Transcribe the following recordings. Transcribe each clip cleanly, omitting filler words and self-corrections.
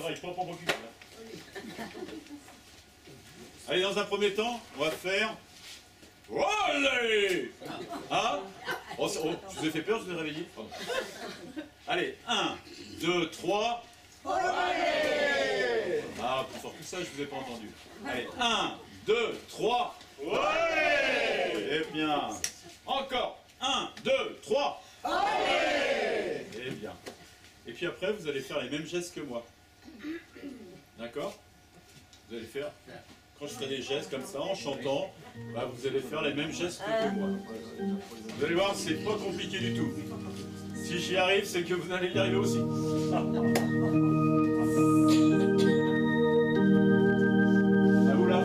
travail, pas pour m'occuper. Là. Allez, dans un premier temps, on va faire... Allez hein oh, je vous ai fait peur, je vous ai réveillé. Pardon. Allez, 1, 2, 3... Allez ah, plus fort que ça, je vous ai pas entendu. Allez, 1, 2, 3... Allez eh bien, encore 1, 2, 3... Allez eh bien. Et puis après, vous allez faire les mêmes gestes que moi. D'accord? Vous allez faire... Quand je ferai des gestes comme ça, en chantant, bah, vous allez faire les mêmes gestes que moi. Vous allez voir, c'est pas compliqué du tout. Si j'y arrive, c'est que vous allez y arriver aussi. À vous là.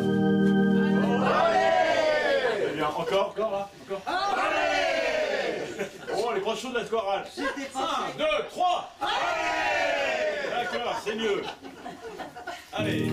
Allez eh bien, encore là. Encore. Allez oh, les grands shows de la chorale. 1, 2, 3. Allez d'accord, c'est mieux. Allez.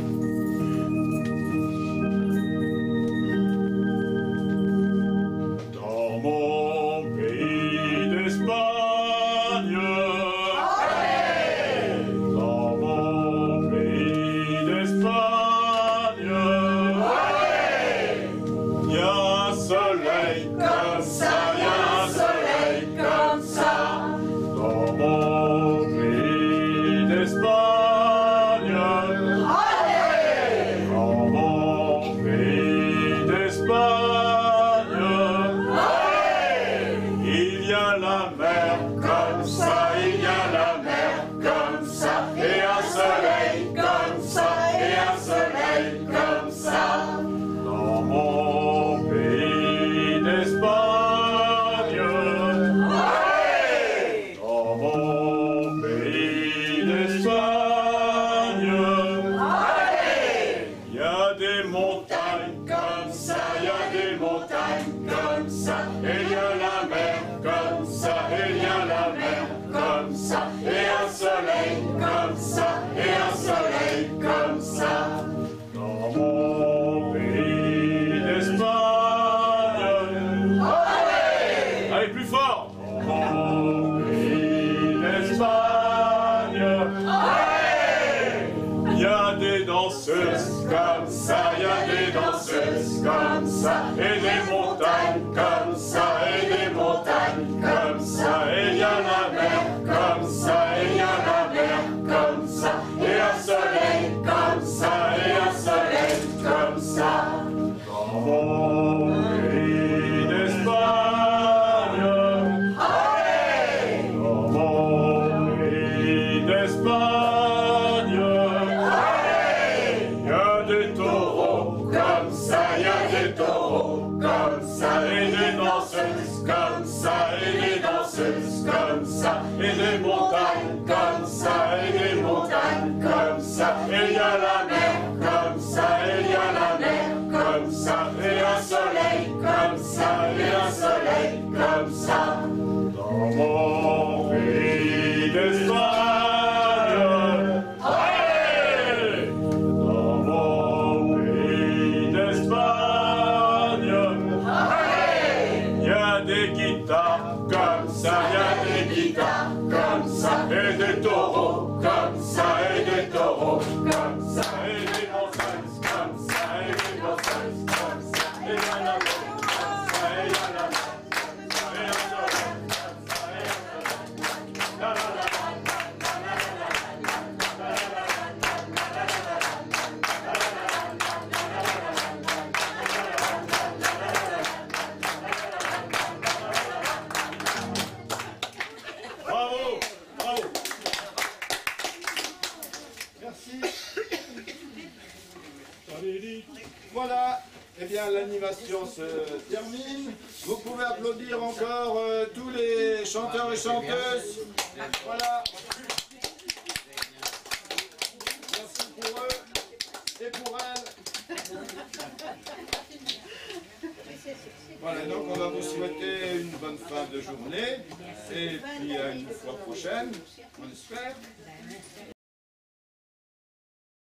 Et des montagnes comme ça, et des montagnes comme ça, et il y a la mer comme ça, et il y a la mer comme ça, et un soleil comme ça, et un soleil comme ça. Dans mon pays d'Espagne, allez! Dans mon pays d'Espagne, allez! Il y a des taureaux comme ça, il y a des taureaux comme ça, et des danseuses comme ça, et des danseuses comme ça, et des montagnes comme ça, et des montagnes comme ça, et il y a la mer comme ça, et il y a la mer comme ça, et un soleil comme ça, et un soleil comme ça. Dans mon pays d'Espagne, allez! Dans mon pays d'Espagne, des guitares comme ça, il y a des guitares comme ça, et des taureaux comme ça, et des taureaux comme ça, et des danseuses comme ça, et des danseuses comme ça, et il y a la mer comme ça, et il y a la mer comme ça, et un soleil comme ça, et un soleil. La la la. Voilà, eh bien l'animation se termine. Vous pouvez applaudir encore tous les chanteurs et chanteuses. Voilà. Merci pour eux et pour elles. Voilà, donc on va vous souhaiter une bonne fin de journée et puis à une fois prochaine, on espère.